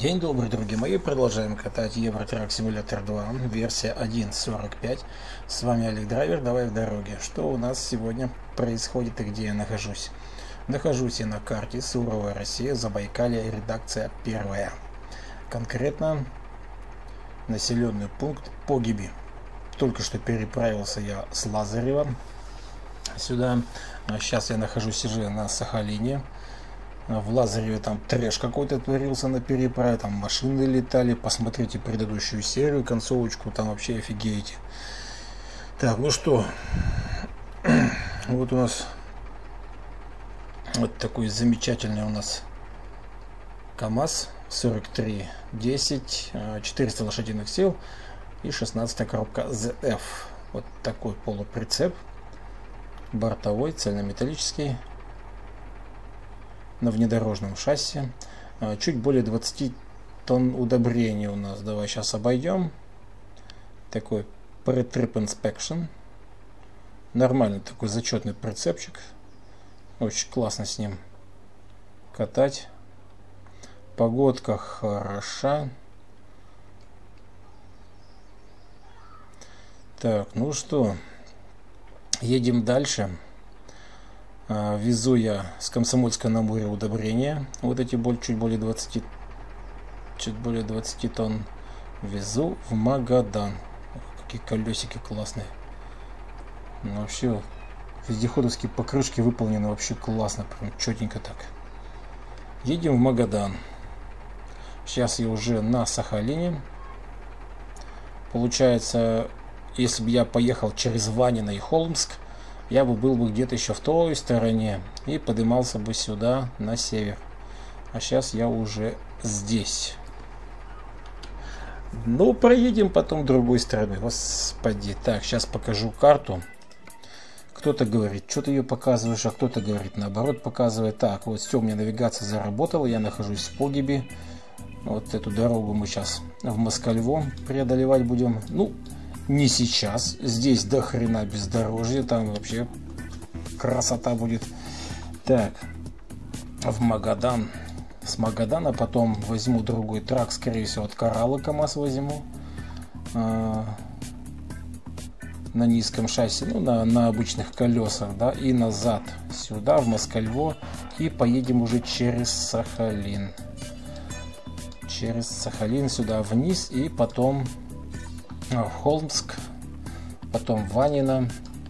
День добрый, друзья мои, продолжаем катать Евротрак Simulator 2, версия 1.45. С вами Олег Драйвер, давай в дороге. Что у нас сегодня происходит и где я нахожусь? Нахожусь я на карте Суровая Россия, Забайкалье, редакция 1. Конкретно населенный пункт Погиби. Только что переправился я с Лазарева сюда. Сейчас я нахожусь уже на Сахалине. В Лазареве там трэш какой-то творился на переправе, там машины летали. Посмотрите предыдущую серию, концовочку, там вообще офигеете. Так, ну что, вот у нас вот такой замечательный у нас КамАЗ 4310, 400 лошадиных сил и 16 коробка ZF. Вот такой полуприцеп, бортовой, цельнометаллический, на внедорожном шасси. Чуть более 20 тонн удобрения у нас. Давай сейчас обойдем. Такой pre-trip inspection. Нормальный такой зачетный прицепчик. Очень классно с ним катать. Погодка хороша. Так, ну что, едем дальше. Везу я с Комсомольска на Амуре удобрения. Вот эти чуть более 20 тонн. Везу в Магадан. Какие колесики классные. Ну, вообще вездеходовские покрышки выполнены вообще классно. Прям четенько так. Едем в Магадан. Сейчас я уже на Сахалине. Получается, если бы я поехал через Ванино и Холмск, я был бы где-то еще в той стороне и поднимался бы сюда на север. А сейчас я уже здесь. Ну, проедем потом другой стороны. Господи. Так, сейчас покажу карту. Кто-то говорит, что ты ее показываешь, а кто-то говорит, наоборот, показывает. Так, вот все, у меня навигация заработала. Я нахожусь в Погибе. Вот эту дорогу мы сейчас в Москальво преодолевать будем. Ну, не сейчас. Здесь до хрена бездорожье. Там вообще красота будет. Так. В Магадан. С Магадана потом возьму другой трак. Скорее всего, от Коралла КамАЗ возьму. На низком шасси. Ну, на обычных колесах. Да. И назад. Сюда, в Москальво. И поедем уже через Сахалин. Через Сахалин сюда вниз. И потом в Холмск, потом в Ванино.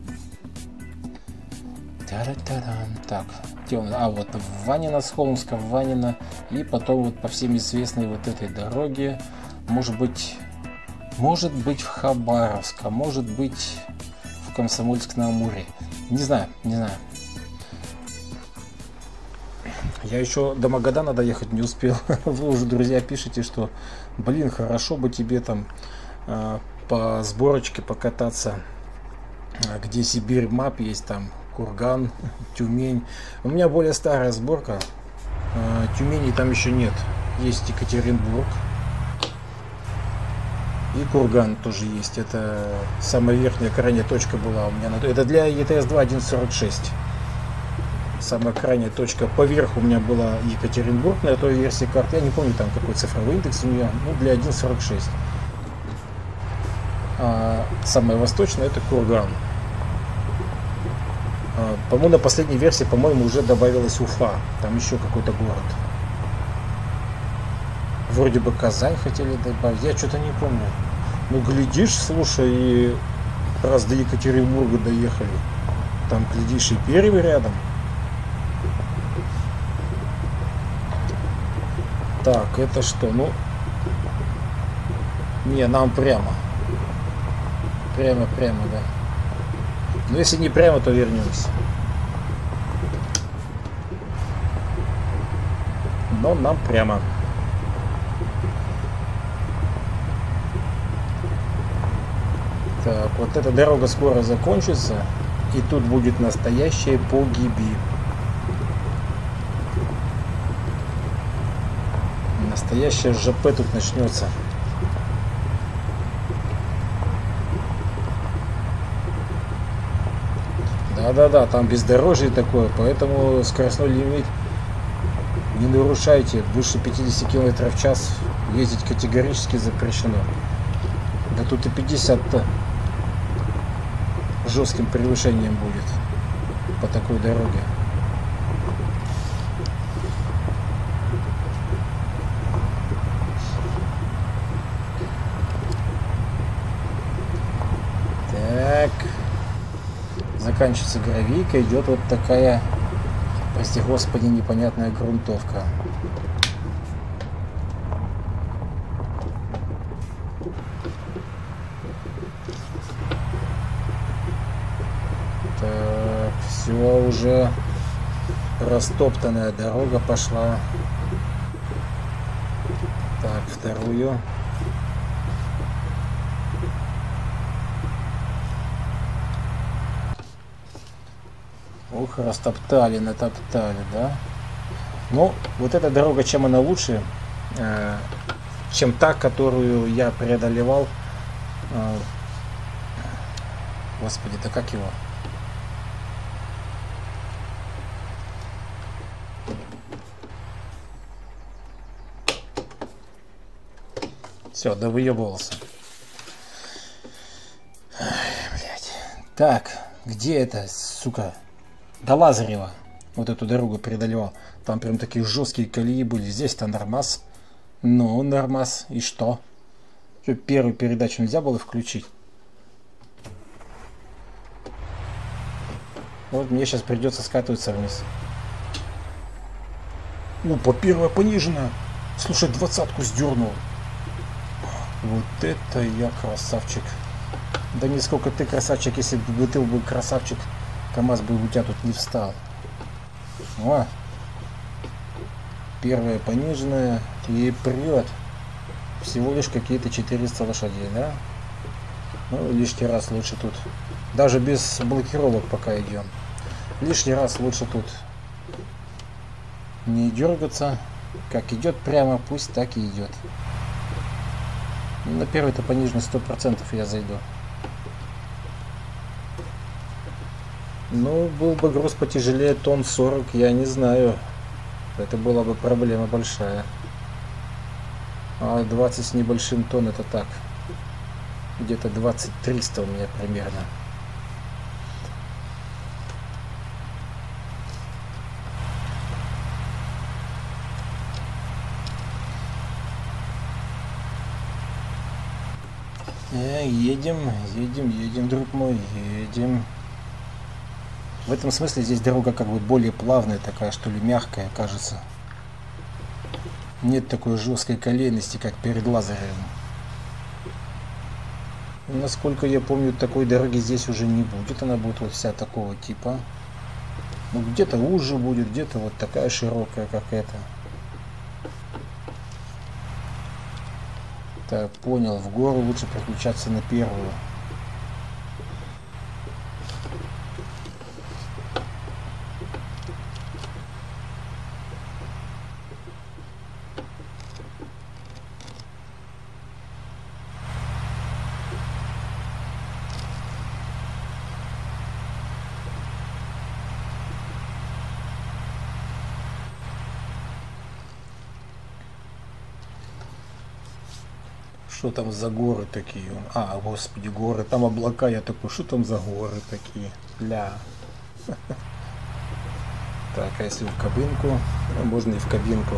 Так, где он? Вот в Ванино, с Холмска в Ванино, и потом вот по всем известной вот этой дороге, может быть в Хабаровск, а может быть в Комсомольск-на-Амуре. Не знаю. Я еще до Магадана доехать не успел. Вы уже, друзья, пишете, что, блин, хорошо бы тебе там по сборочке покататься, где Сибирь мап есть, там Курган, Тюмень. У меня более старая сборка. Тюмени там еще нет. Есть Екатеринбург и Курган тоже есть. Это самая верхняя крайняя точка была у меня. Это для ETS-2 1.46. Самая крайняя точка поверху у меня была Екатеринбург на той версии карты. Я не помню там какой цифровой индекс у нее. Ну, для 1.46. А самая восточная — это Курган. По-моему, на последней версии, по-моему, уже добавилась Уфа. Там еще какой-то город. Вроде бы Казань хотели добавить. Я что-то не помню. Ну, глядишь, слушай, и раз до Екатеринбурга доехали. Там, глядишь, и Пермь рядом. Так, это что? Ну, не, нам прямо. Прямо, да. Но если не прямо, то вернемся. Но нам прямо. Так, вот эта дорога скоро закончится. И тут будет настоящая Погиби. Настоящая ЖП тут начнется. Да, там бездорожье такое, поэтому скоростной лимит Не нарушайте, выше 50 км в час ездить категорически запрещено. Да тут и 50-то жестким превышением будет по такой дороге. Так, заканчивается гравийка, идет вот такая, прости господи, непонятная грунтовка. Так, все уже растоптанная дорога пошла. Так, вторую. Ух, растоптали, натоптали, да? Ну, вот эта дорога, чем она лучше, чем та, которую я преодолевал. Господи, да как его? Все, да выебывался. Блять. Так, где это, сука? До Лазарева. Вот эту дорогу преодолевал. Там прям такие жесткие колеи были. Здесь-то нормас. Ну, нормас. И что? Что, первую передачу нельзя было включить? Вот мне сейчас придется скатываться вниз. Опа, первая пониженная. Слушай, 20-ку сдернул. Вот это я красавчик. Да не сколько ты красавчик, если бы ты был красавчик, КамАЗ бы у тебя тут не встал. О, первая пониженная и прет. Всего лишь какие-то 400 лошадей, да? Ну, лишний раз лучше тут. Даже без блокировок пока идем. Лишний раз лучше тут не дергаться. Как идет прямо, пусть так и идет. На первой-то пониженной 100% я зайду. Ну, был бы груз потяжелее тонн 40, я не знаю. Это была бы проблема большая. А 20 с небольшим тонн это так. Где-то 20-300 у меня примерно. Едем, друг мой, едем. В этом смысле здесь дорога как бы более плавная такая, что ли, мягкая, кажется. Нет такой жесткой колейности, как перед Лазаревым. Насколько я помню, такой дороги здесь уже не будет. Она будет вот вся такого типа. Ну, где-то уже будет, где-то вот такая широкая, как эта. Так, понял. В гору лучше переключаться на первую. Что там за горы такие? А, господи, горы. Там облака. Я такой, что там за горы такие? Ля. Так, а если в кабинку? Ну, можно и в кабинку.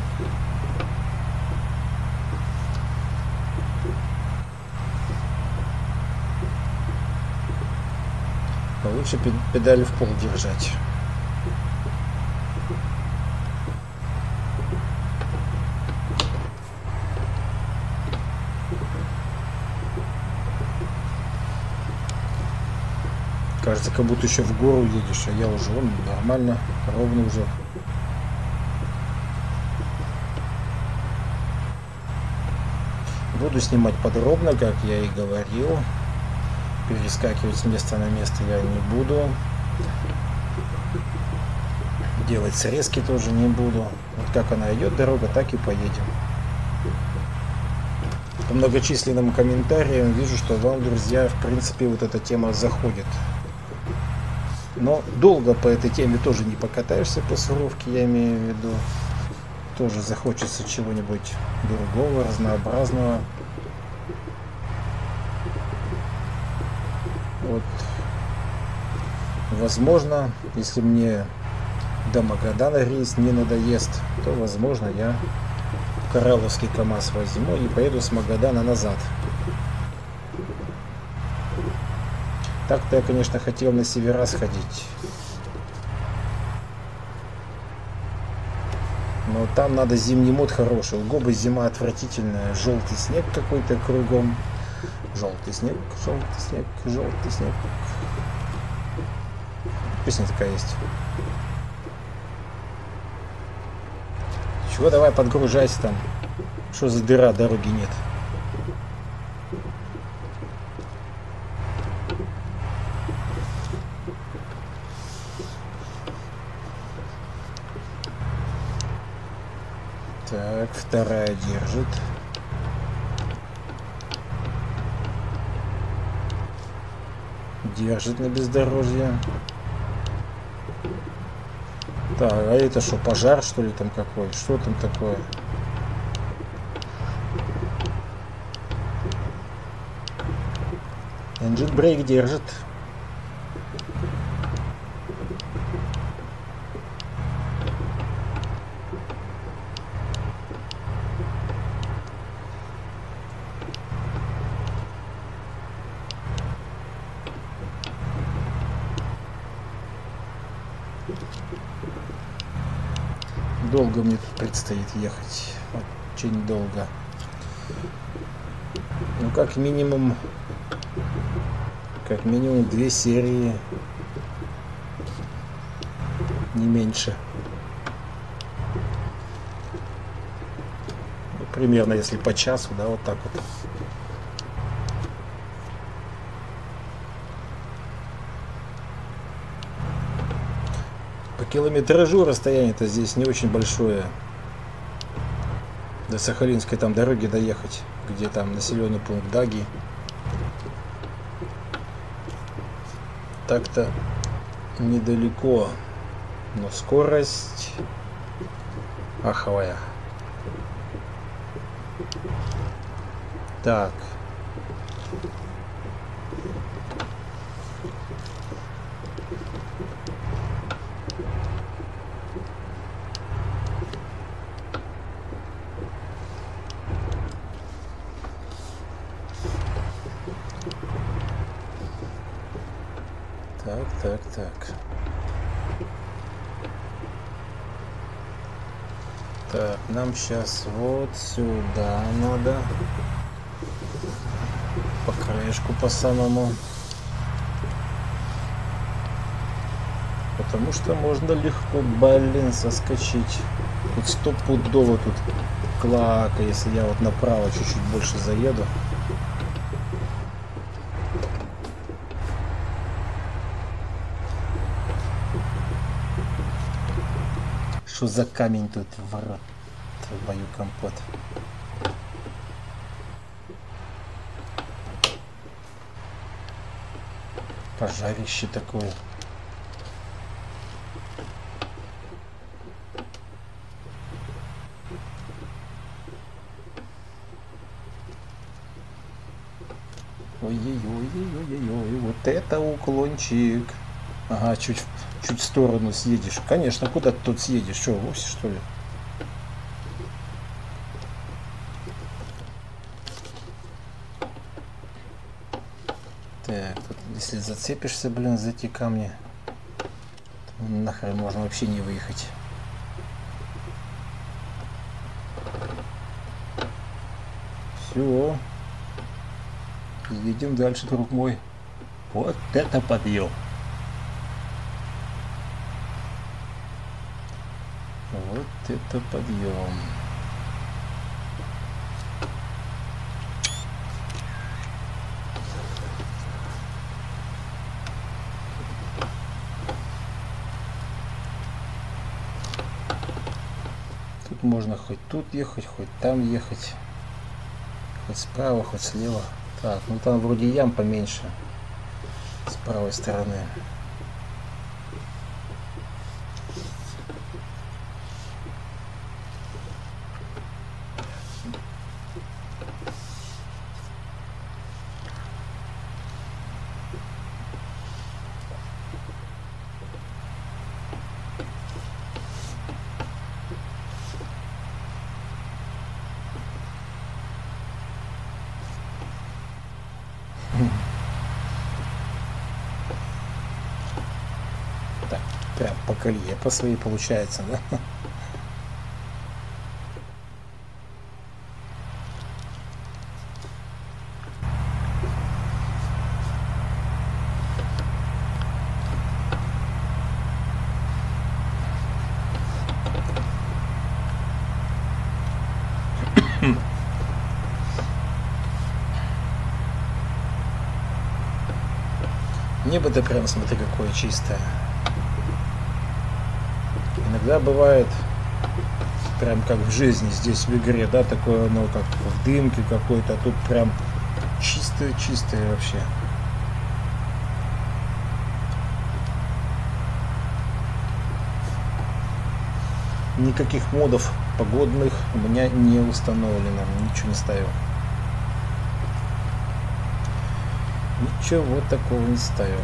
Но лучше педали в пол держать. Кажется, как будто еще в гору едешь, а я уже вон нормально, ровно уже. Буду снимать подробно, как я и говорил. Перескакивать с места на место я не буду. Делать срезки тоже не буду. Вот как она идет, дорога, так и поедем. По многочисленным комментариям вижу, что вам, друзья, в принципе, вот эта тема заходит. Но долго по этой теме тоже не покатаешься по суровке, я имею в виду. тоже захочется чего-нибудь другого, разнообразного. Вот, возможно, если мне до Магадана рейс не надоест, то, возможно, я Коралловский КамАЗ возьму и поеду с Магадана назад. Так-то я, конечно, хотел на севера сходить. Но там надо зимний мод хороший. У Гобы зима отвратительная. Желтый снег какой-то кругом. Желтый снег, желтый снег, желтый снег. Песня такая есть. Чего, давай подгружайся там. Что за дыра, дороги нет. Так, вторая держит. Держит на бездорожье. Так, а это что, пожар, что ли, там какой? Что там такое? Engine brake держит. Долго мне тут предстоит ехать. Очень долго. Ну, как минимум 2 серии. Не меньше. Ну, примерно, если по часу, да, вот так вот. По километражу расстояние-то здесь не очень большое. До Сахалинской там дороги доехать, где там населенный пункт Даги. Так-то недалеко, но скорость аховая. Так. Так, нам сейчас вот сюда надо. По краешку по самому. Потому что можно легко, блин, соскочить. Тут стопудово тут клака, если я вот направо чуть-чуть больше заеду. Что за камень тут в рот твою компот? Пожарище такое. Ой-ой-ой-ой-ой-ой, вот это уклончик. Ага, чуть в сторону съедешь. Конечно, куда ты тут съедешь? Что, вовсе что ли? Так, тут, если зацепишься, блин, за эти камни, то нахрен можно вообще не выехать. Все. Едем дальше, друг мой. Вот это подъем. Вот это подъем. Тут можно хоть тут ехать, хоть там ехать. Хоть справа, хоть слева. Так, ну там вроде ям поменьше. С правой стороны. Так, прям по колее по своей получается, да? Небо-то прям, смотри, какое чистое. Иногда бывает прям как в жизни здесь в игре, да, такое оно как в дымке какой-то, а тут прям чистое вообще. Никаких модов погодных у меня не установлено, ничего не ставил. Ничего такого не ставил.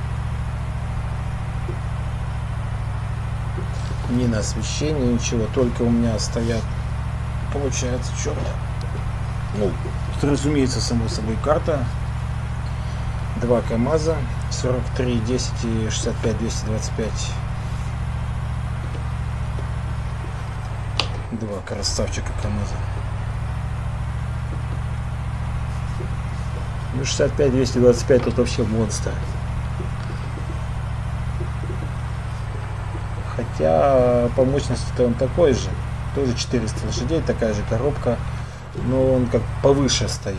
Ни на освещение, ничего. Только у меня стоят, получается, черная. Ну, разумеется, само собой карта. 2 КамАЗа, 43, 10 и 65, 225. 2 красавчика КамАЗа. Ну, 65, 225 тут вообще монстр. Хотя по мощности-то он такой же. Тоже 400 лошадей, такая же коробка. Но он как повыше стоит.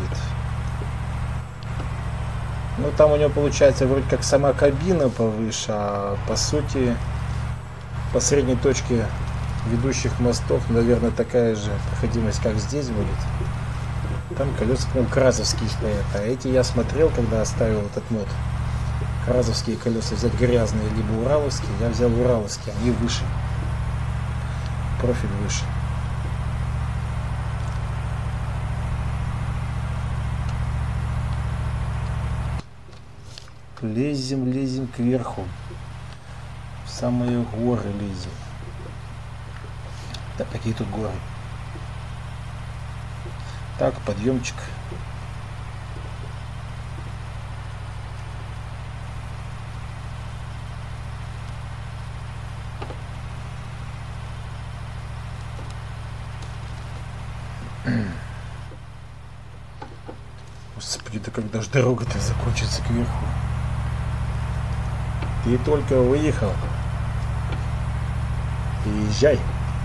Ну, там у него получается вроде как сама кабина повыше, а по сути по средней точке ведущих мостов, наверное, такая же проходимость, как здесь будет. Там колеса, по-моему, кразовские стоят. А эти я смотрел, когда оставил этот мод. Кразовские колеса взять грязные, либо ураловские. Я взял ураловские, они выше. Профиль выше. Лезем кверху. В самые горы лезем. Так, какие тут горы? Так, подъемчик. Господи, да когда же дорога-то закончится кверху? Ты только выехал. Езжай.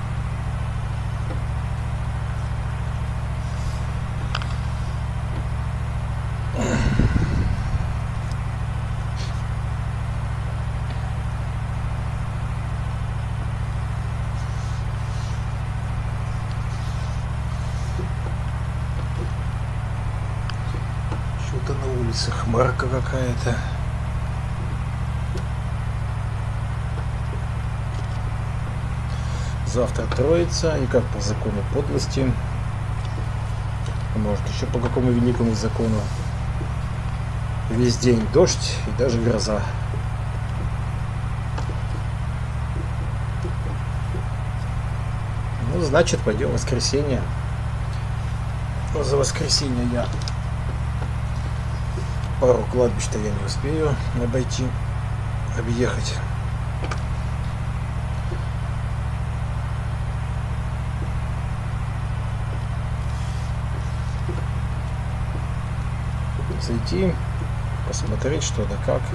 Что-то на улице хмарка какая-то. Завтра Троица, и как по закону подлости, а может еще по какому великому закону, весь день дождь и даже гроза. Ну, значит, пойдем в воскресенье. Но за воскресенье я пару кладбищ-то я не успею обойти, объехать. Зайти, посмотреть что да как.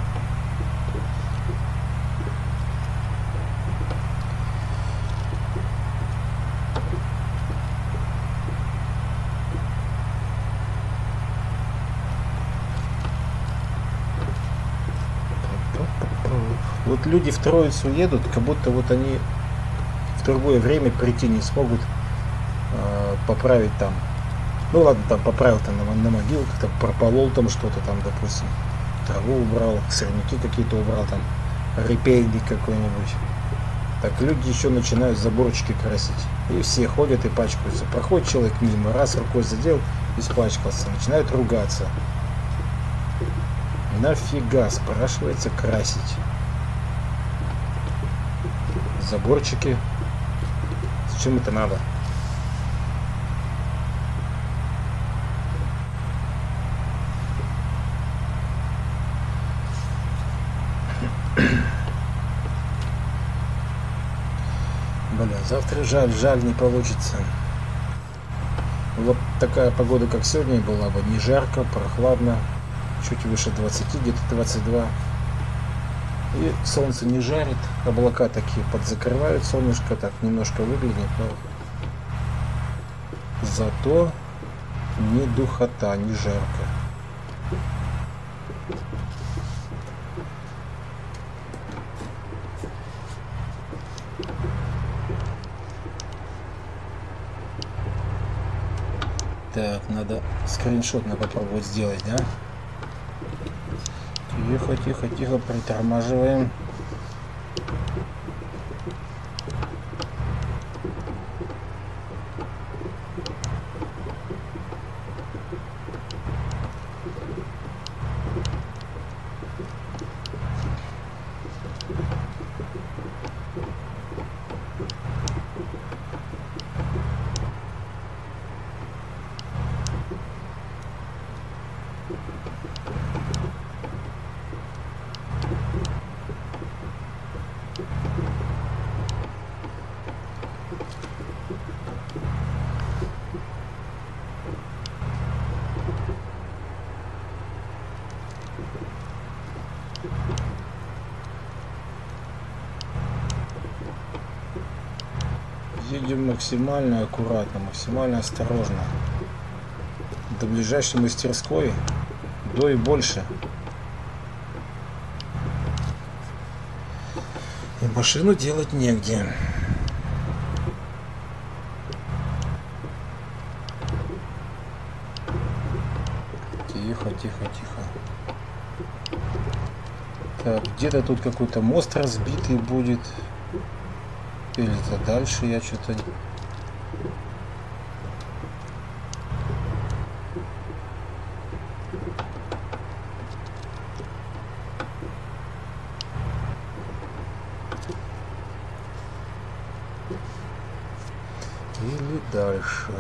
Вот люди в Троицу едут, как будто вот они в другое время прийти не смогут, поправить там. Ну ладно, там поправил там на могилках, там прополол там что-то там, допустим, траву убрал, сорняки какие-то убрал, там репейник какой-нибудь. Так люди еще начинают заборчики красить. И все ходят и пачкаются. Проходит человек мимо, раз рукой задел, испачкался, начинают ругаться. Нафига, спрашивается, красить заборчики? Зачем это надо? Завтра жаль, не получится. Вот такая погода, как сегодня, была бы не жарко, прохладно, чуть выше 20, где-то 22. И солнце не жарит, облака такие подзакрывают, солнышко так немножко выглядит, но зато не духота, не жарко. Так, надо скриншот попробовать сделать, да? Тихо, тихо, тихо, притормаживаем. Едем максимально аккуратно, максимально осторожно. До ближайшей мастерской, до и больше. И машину делать негде. Тихо, тихо, тихо. Так, где-то тут какой-то мост разбитый будет. Или-то дальше я что-то... Или дальше...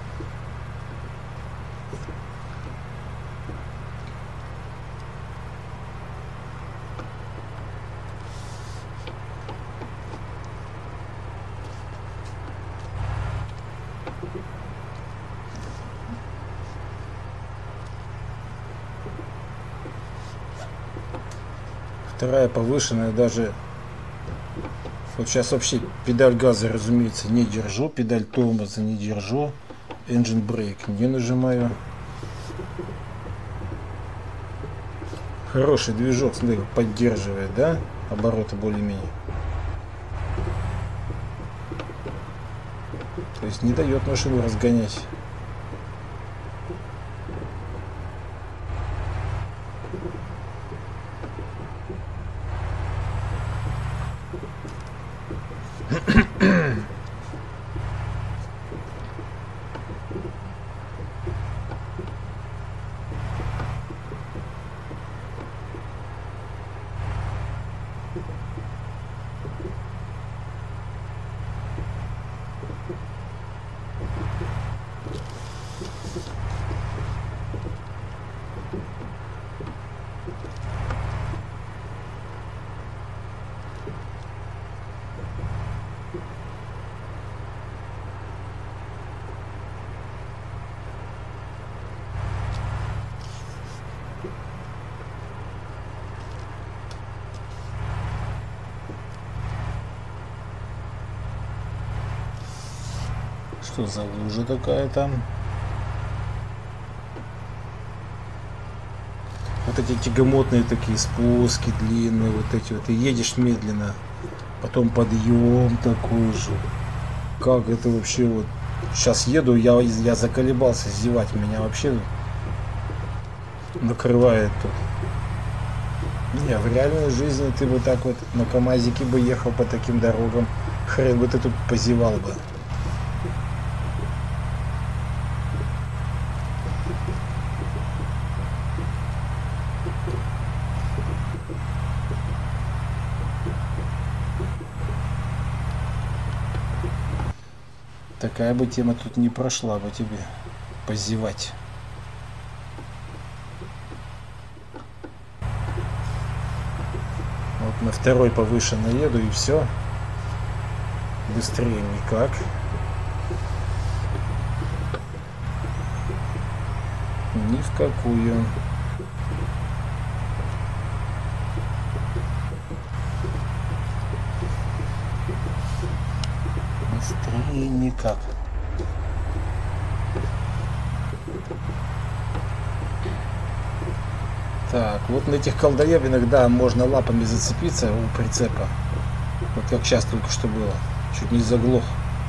Вторая повышенная даже. Вот сейчас вообще педаль газа, разумеется, не держу, педаль тормоза не держу, engine brake не нажимаю. Хороший движок, смотри, поддерживает, да, обороты более-менее. То есть не дает машину разгонять. Что за лужа такая там? Вот эти тягомотные такие спуски длинные, вот эти вот. И едешь медленно. Потом подъем такой же. Как это вообще вот. Сейчас еду, я заколебался зевать. Меня вообще накрывает тут. Не, в реальной жизни ты бы так вот на КамАЗике бы ехал по таким дорогам. Хрен бы ты тут позевал бы. Такая бы тема тут не прошла бы тебе позевать. Вот на второй повышенно еду и все. быстрее никак. Ни в какую. Быстрее никак. Так, вот на этих колдоев иногда можно лапами зацепиться у прицепа. Вот как сейчас только что было. Чуть не заглох.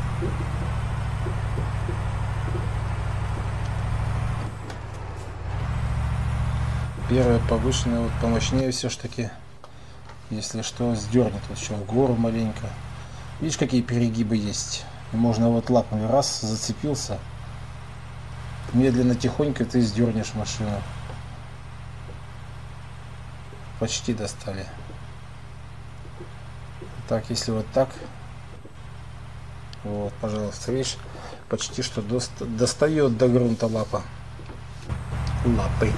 Первая повышенная, вот помощнее все-таки. Если что, сдернет вот еще в гору маленько. Видишь, какие перегибы есть? Можно вот лапами раз зацепился. Медленно, тихонько ты сдернешь машину. Почти достали. Так, если вот так. Вот, пожалуйста, видишь, почти что достает до грунта лапа. Лапы.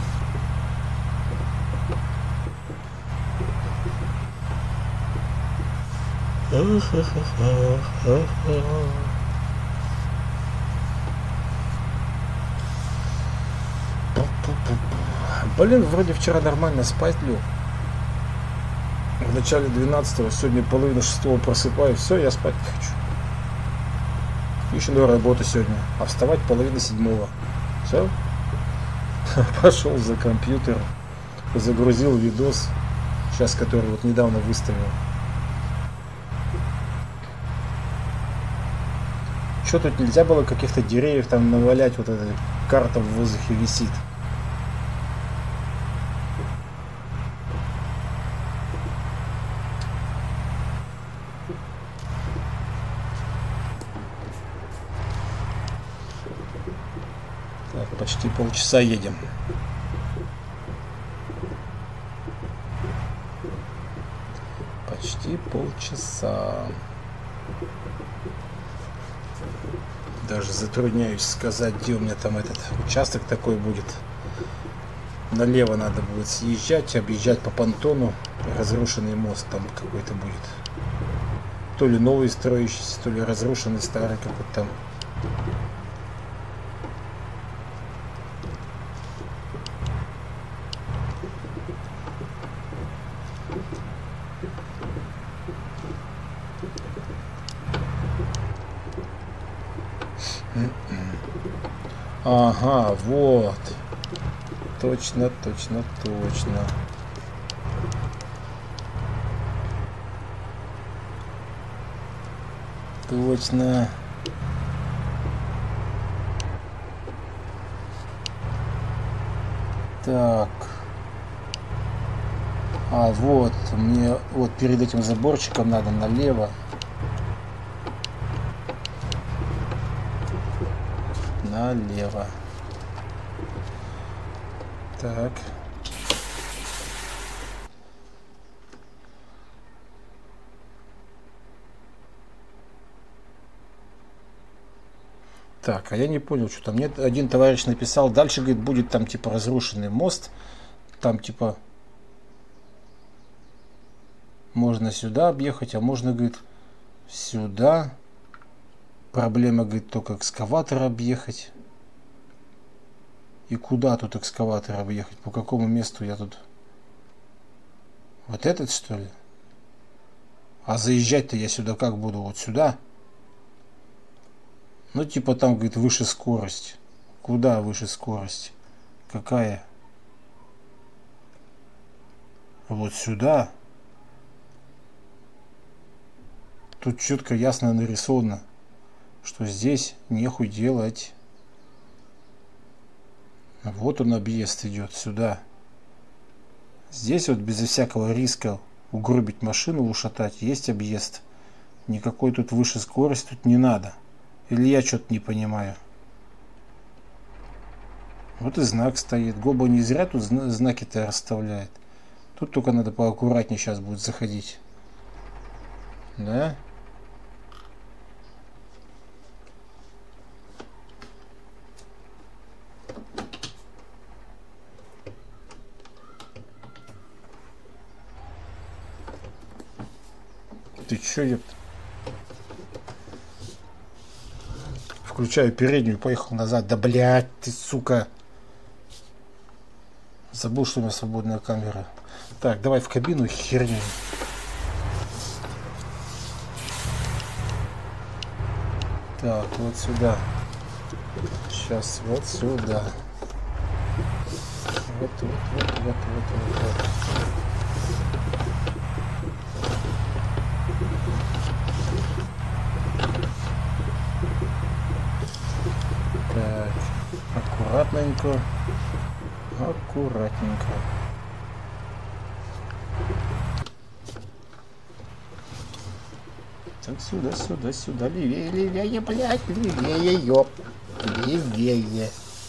Блин, вроде вчера нормально спать лег. В начале 12-го, сегодня половина 6-го просыпаюсь. Все, я спать не хочу. Еще до работы сегодня. А вставать половина 7-го. Все. Пошел за компьютер. Загрузил видос. Сейчас, который вот недавно выставил. Что тут нельзя было каких-то деревьев там навалять? Вот эта карта в воздухе висит. Так, почти полчаса едем. Почти полчаса. Даже затрудняюсь сказать, где у меня там этот участок такой будет. Налево надо будет съезжать, объезжать по понтону. Разрушенный мост там какой-то будет. То ли новый строящийся, то ли разрушенный старый какой-то там. Ага, вот. Точно, точно, точно. Точно. Так. А, вот. Мне вот перед этим заборчиком надо налево. Налево. Так. Так, а я не понял, что там. Мне один товарищ написал, дальше, говорит, будет там типа разрушенный мост. Там типа можно сюда объехать, а можно, говорит, сюда. Проблема, говорит, только экскаватор объехать. И куда тут экскаватор объехать? По какому месту я тут? Вот этот, что ли? А заезжать-то я сюда как буду? Вот сюда? Ну, типа там, говорит, выше скорость. Куда выше скорость? Какая? Вот сюда. Тут четко, ясно нарисовано, что здесь нехуй делать. Вот он объезд идет сюда. Здесь вот безо всякого риска угробить машину, ушатать, есть объезд. Никакой тут выше скорость тут не надо. Или я что-то не понимаю. Вот и знак стоит. Гоба не зря тут знаки-то расставляет. Тут только надо поаккуратнее сейчас будет заходить. Да? Ты чё, ёпта? Включаю переднюю, поехал назад. Да блядь, ты сука. Забыл, что у меня свободная камера. Так, давай в кабину херню. Так, вот сюда. Сейчас вот сюда. Вот. Так, аккуратненько. Так, сюда. Левее, блядь, левее, ёп. Левее.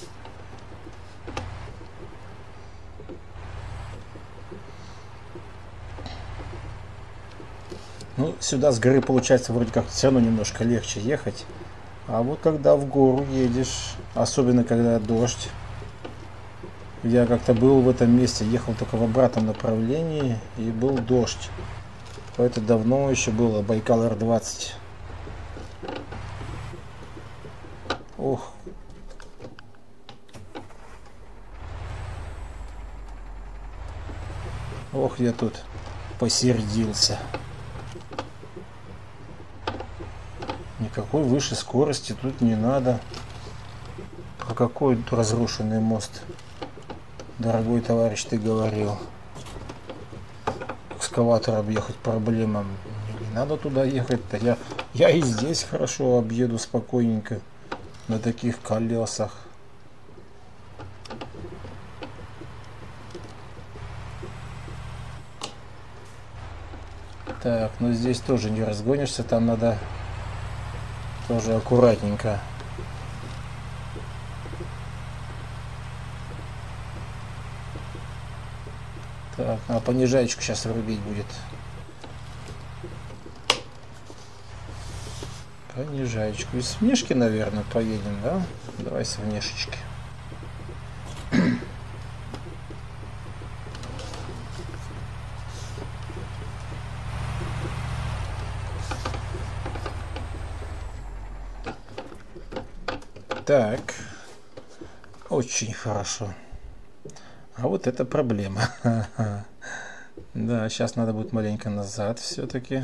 Ну, сюда с горы получается вроде как все равно немножко легче ехать. А вот когда в гору едешь, особенно когда дождь. Я как-то был в этом месте, ехал только в обратном направлении и был дождь. Это давно еще было, Байкал Р-20. Ох. Ох, я тут посердился. Никакой выше скорости тут не надо. Про какой тут разрушенный мост, дорогой товарищ, ты говорил? Экскаватор объехать проблема. Не надо туда ехать-то. Я и здесь хорошо объеду спокойненько на таких колесах. Так, ну здесь тоже не разгонишься, там надо тоже аккуратненько. Так, а понижаечку сейчас врубить будет. Понижаечку. Из внешки, наверное, поедем, да? Давай с внешечки. Так. Очень хорошо. А вот это проблема. Да, сейчас надо будет маленько назад все-таки.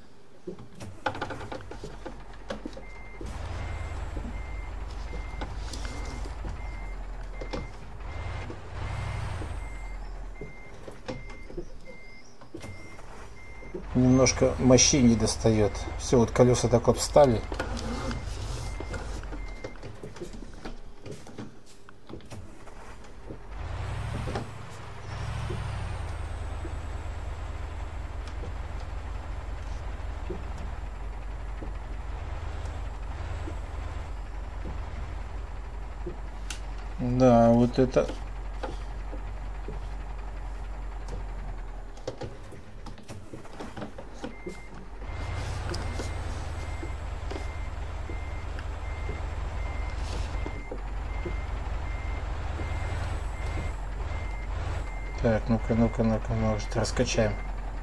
Немножко мощи не достает. Все, вот колеса так вот встали. Да, вот это... Так, ну-ка, может, раскачаем.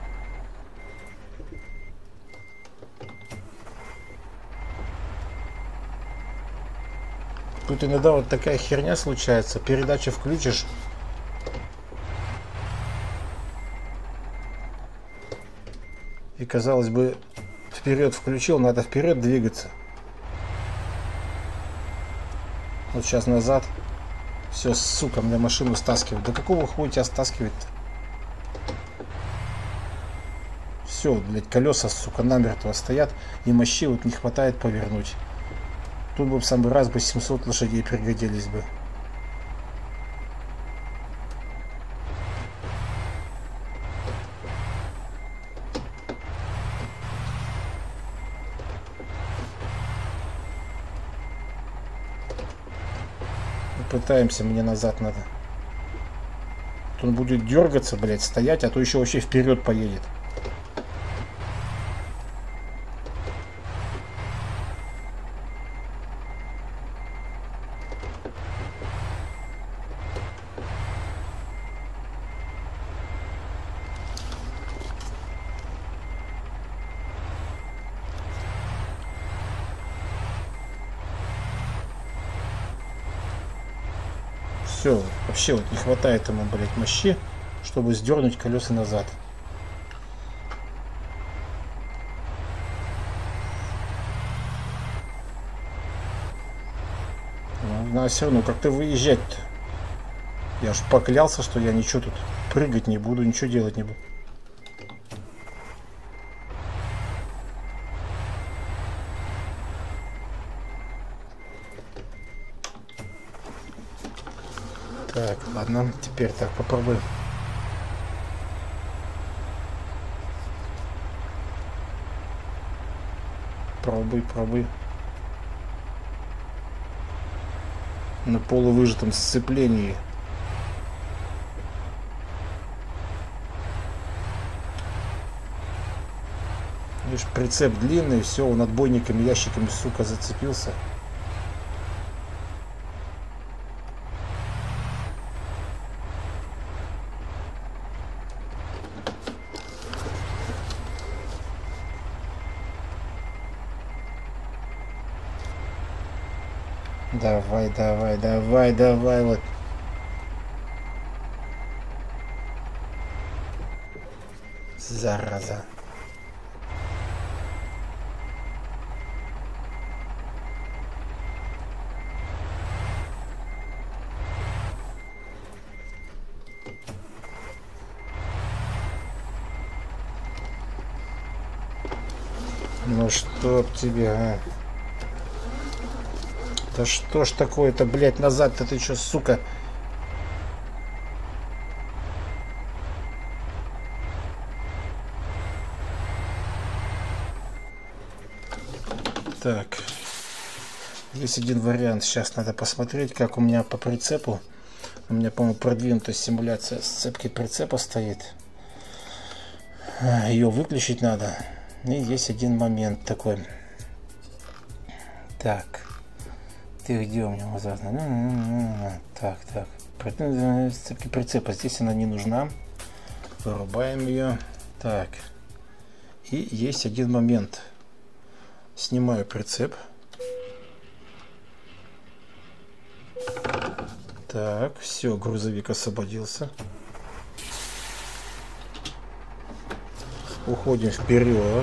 Тут иногда вот такая херня случается. Передачу включишь. И, казалось бы, вперед включил, надо вперед двигаться. Вот сейчас назад. Все, сука, мне машину стаскивает. Да какого хуя тебя стаскивает-то? Все, блядь, колеса, сука, намертво стоят. И мощи вот не хватает повернуть. Тут бы в самый раз бы 700 лошадей пригодились бы. Пытаемся, мне назад надо. Он будет дергаться, блядь, стоять, а то еще вообще вперед поедет. Все, вообще вот не хватает ему, блять, мощи, чтобы сдернуть колеса назад. Надо все равно как-то выезжать-то. Я ж поклялся, что я ничего тут прыгать не буду, ничего делать не буду. Так, ладно, теперь так попробуем. Пробуй. На полувыжатом сцеплении. Видишь, прицеп длинный, все, он отбойниками, ящиками, сука, зацепился. Давай, вот. Зараза. Ну чтоб тебе, а? Да что ж такое-то, блядь, назад-то ты чё, сука? Так. Есть один вариант. Сейчас надо посмотреть, как у меня по прицепу. У меня, по-моему, продвинутая симуляция сцепки прицепа стоит. Ее выключить надо. И есть один момент такой. Так. Ты где у меня назад? Так. Сцепки прицепа. Здесь она не нужна. Вырубаем ее. Так. И есть один момент. Снимаю прицеп. Так, все, грузовик освободился. Уходим вперед.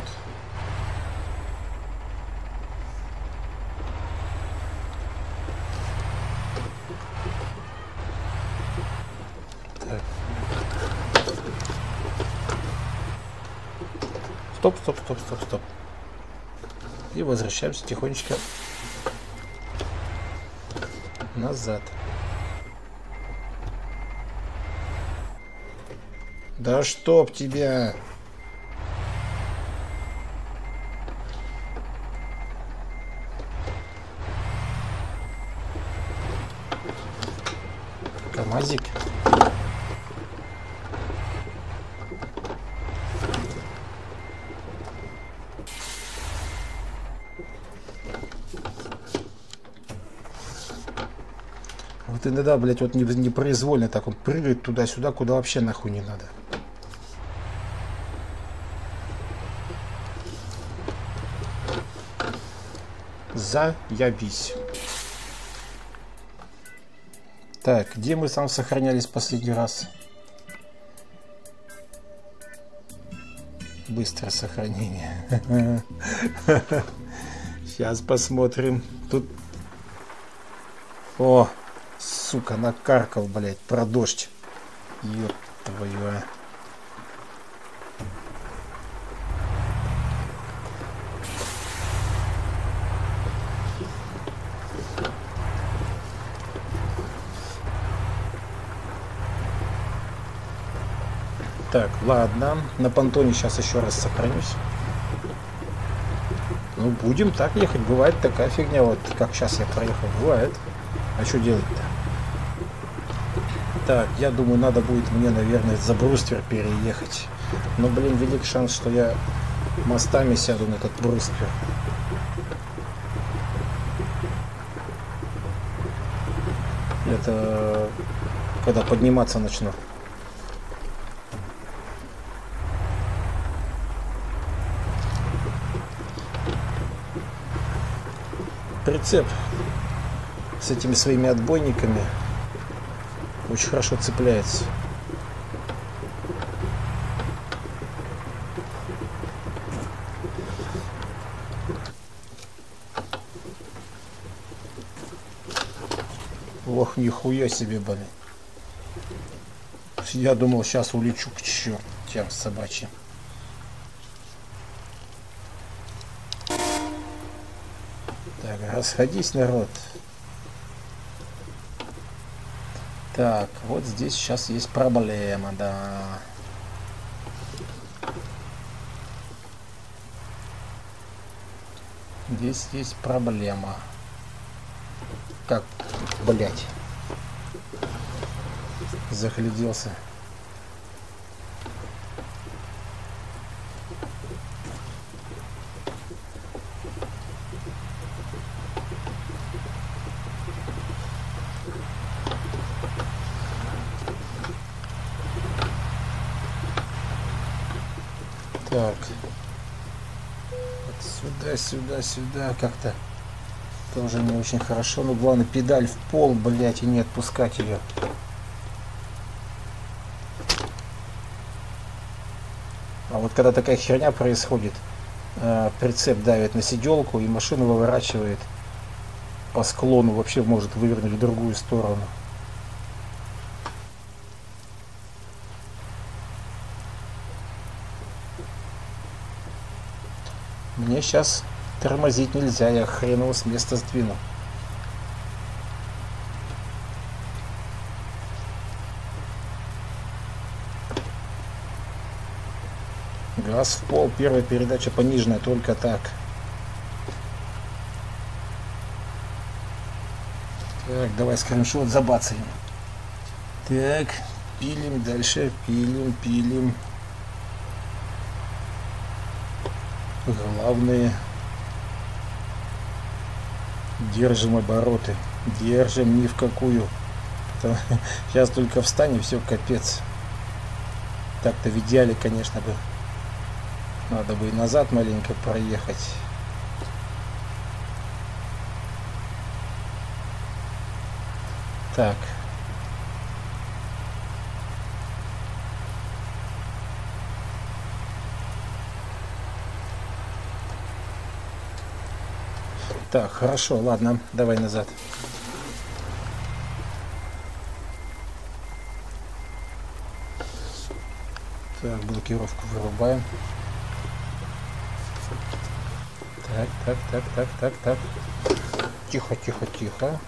Так. Стоп. И возвращаемся тихонечко назад. Да чтоб тебя! КамАЗик. Вот иногда, блять, вот непроизвольно так он прыгает туда-сюда, куда вообще нахуй не надо. Заябись. Так, где мы там сохранялись последний раз? Быстрое сохранение. Сейчас посмотрим. Тут... О, сука, накаркал, блядь, про дождь. Ёб твою, а. Так, ладно. На понтоне сейчас еще раз сохранюсь. Ну, будем так ехать. Бывает такая фигня, вот как сейчас я проехал. Бывает. А что делать-то? Так, я думаю, надо будет мне, наверное, за бруствер переехать. Но, блин, велик шанс, что я мостами сяду на этот бруствер. Это когда подниматься начну. Прицеп с этими своими отбойниками Очень хорошо цепляется. Ох, нихуя себе, блин. Я думал, сейчас улечу к чертям собачьим. Так, расходись, народ. Так, вот здесь сейчас есть проблема, да. Здесь есть проблема. Как, блять, загляделся. Так, вот сюда, как-то тоже не очень хорошо. Ну, главное, педаль в пол, блять, и не отпускать ее. А вот когда такая херня происходит, прицеп давит на сиделку, и машину выворачивает по склону, вообще может вывернуть в другую сторону. Мне сейчас тормозить нельзя, я хрен его с места сдвину. Газ в пол, первая передача пониженная, только так. Так, давай скриншот забацаем. Так, пилим дальше, пилим. Главное, держим обороты, держим ни в какую. Сейчас только встань и все, капец. Так-то в идеале, конечно, бы надо бы и назад маленько проехать. Так. Так, хорошо, ладно, давай назад. Так, блокировку вырубаем. Так. Тихо. Тихо,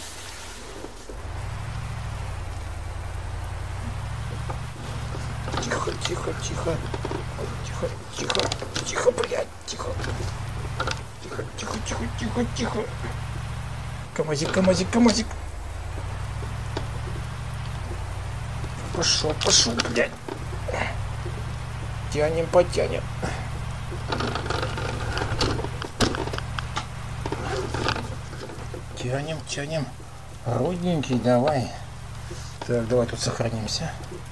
блядь, тихо. Тихо. Камазик. Пошел, блядь. Потянем. Тянем. Родненький, давай. Так, давай тут сохранимся.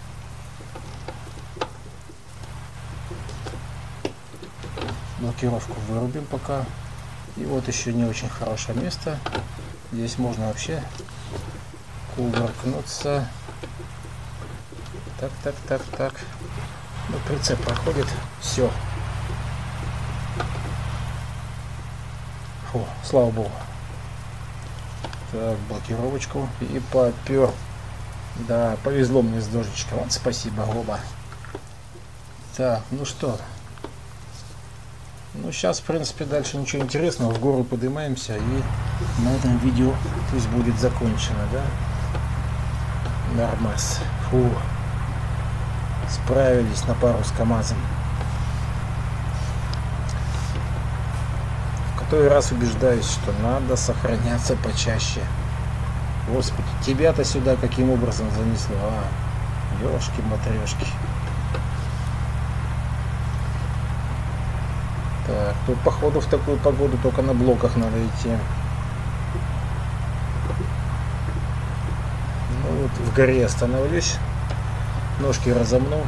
Блокировку вырубим пока. И вот еще не очень хорошее место. Здесь можно вообще кувыркнуться. Так. Ну, прицеп проходит. Все. Фу, слава богу. Так, блокировочку. И попер. Да, повезло мне с дождичком. Вот, спасибо, оба. Так, ну что. Ну, сейчас, в принципе, дальше ничего интересного. В гору поднимаемся, и на этом видео пусть будет закончено, да? Нормас. Фу. Справились на пару с КамАЗом. В который раз убеждаюсь, что надо сохраняться почаще. Господи, тебя-то сюда каким образом занесло? Ёшки-матрешки. Так, тут походу в такую погоду только на блоках надо идти. Ну вот в горе остановлюсь, ножки разомну,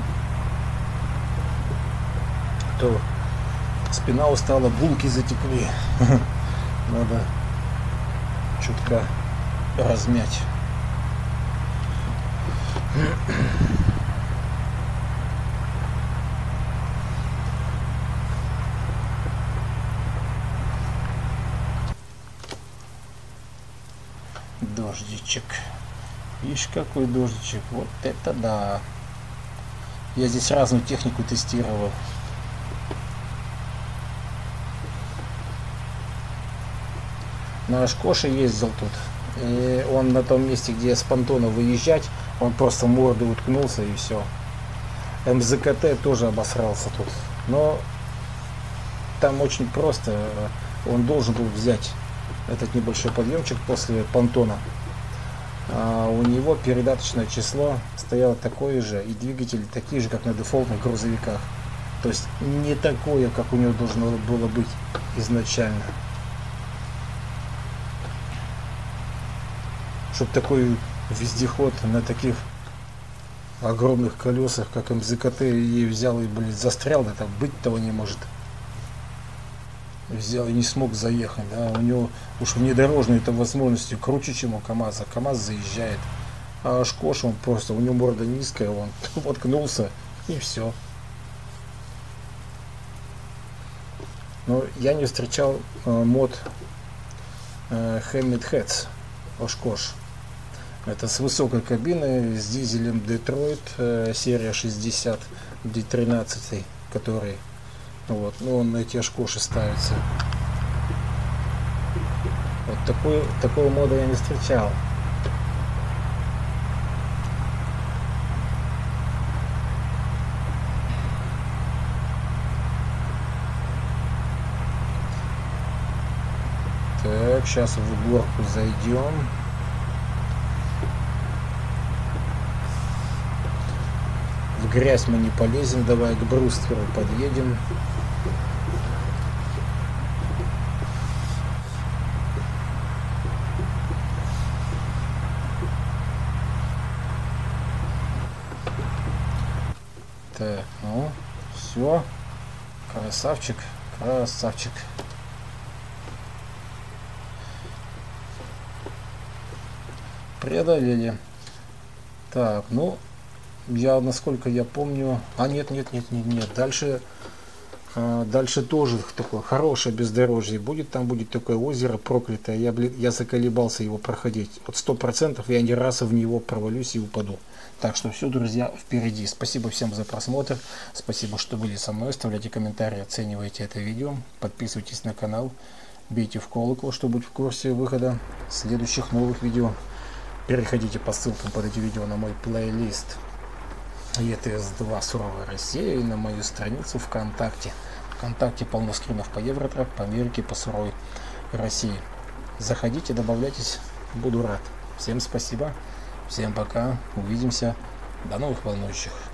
то спина устала, булки затекли. Надо чутка размять. Дождичек. Видишь, какой дождичек. Вот это да. Я здесь разную технику тестировал. На Ашкоше ездил тут. И он на том месте, где с понтона выезжать, он просто мордой уткнулся и все. МЗКТ тоже обосрался тут. Но там очень просто. Он должен был взять этот небольшой подъемчик после понтона. А у него передаточное число стояло такое же, и двигатели такие же, как на дефолтных грузовиках. То есть не такое, как у него должно было быть изначально. Чтоб такой вездеход на таких огромных колесах, как МЗКТ, и взял и, блин, застрял, это быть того не может. Взял и не смог заехать, да, у него уж внедорожные это возможности круче, чем у КамАЗа. КамАЗ заезжает, а Ашкош, он просто, у него морда низкая, он воткнулся и все. Но я не встречал мод Hamid Heads Ашкош. Это с высокой кабиной, с дизелем Detroit, серия 60 D13, который вот, ну он на эти Ашкоши ставится. Вот такого мода я не встречал. Так, сейчас в горку зайдем. В грязь мы не полезем, давай к брустверу подъедем. Так, ну, все. Красавчик, красавчик. Преодолели. Так, ну, я, насколько я помню... А, нет. Дальше тоже такое хорошее бездорожье будет. Там будет такое озеро проклятое. Я заколебался его проходить. Вот 100% я не раз в него провалюсь и упаду. Так что все, друзья, впереди. Спасибо всем за просмотр. Спасибо, что были со мной. Оставляйте комментарии, оценивайте это видео. Подписывайтесь на канал. Бейте в колокол, чтобы быть в курсе выхода следующих новых видео. Переходите по ссылкам под этим видео на мой плейлист ETS2 Суровая Россия и на мою страницу ВКонтакте. ВКонтакте полно скринов по Евротрак, по Америке, по Суровой России. Заходите, добавляйтесь, буду рад. Всем спасибо, всем пока, увидимся, до новых волнующих.